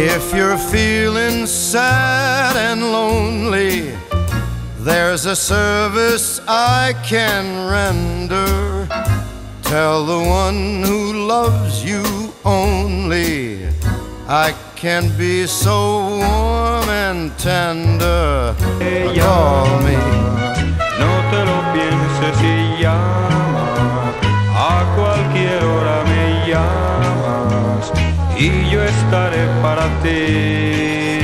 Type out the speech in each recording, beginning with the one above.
If you're feeling sad and lonely, there's a service I can render. Tell the one who loves you only I can be so warm and tender. Call me. No te lo pienses y llama, a cualquier hora me llamas y yo estaré para ti.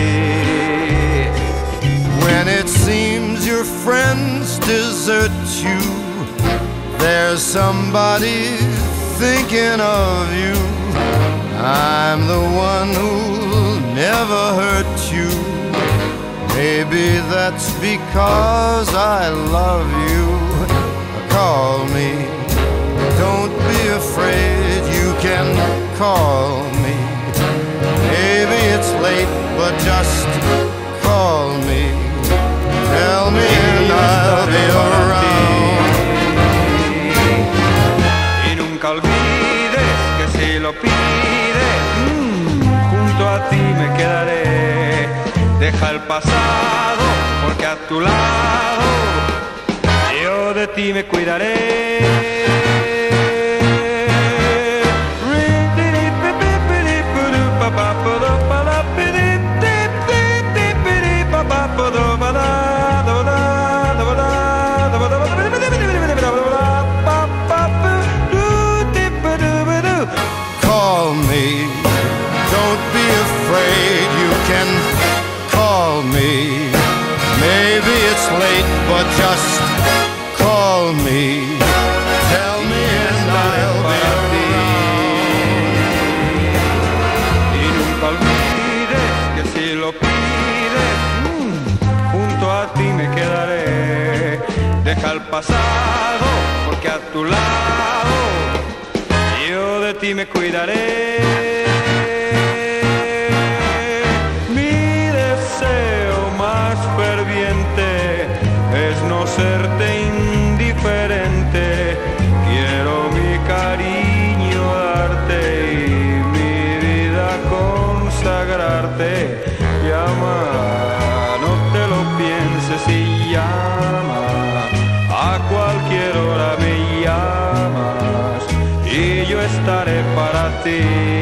When it seems your friends desert you, there's somebody thinking of you. I'm the one who'll never hurt you. Maybe that's because I love you. Call me. Don't be afraid, you can call me. Maybe it's late, but just call me. Tell me and I'll be around. Y nunca olvides que si lo pides, junto a ti me quedaré. Deja el pasado, porque a tu lado yo de ti me cuidaré. Call me, don't be afraid, you can call me. Maybe it's late, but just call me. Tell me and I'll be around. Y nunca olvides que si lo pides, junto a ti me quedaré. Deja el pasado, porque a tu lado yo de ti me cuidaré. Mi deseo más ferviente es no serte indiferente. Quiero mi cariño darte y mi vida consagrarte. Llama, no te lo pienses y llama, a cualquier hora me llamas y yo estaré para ti.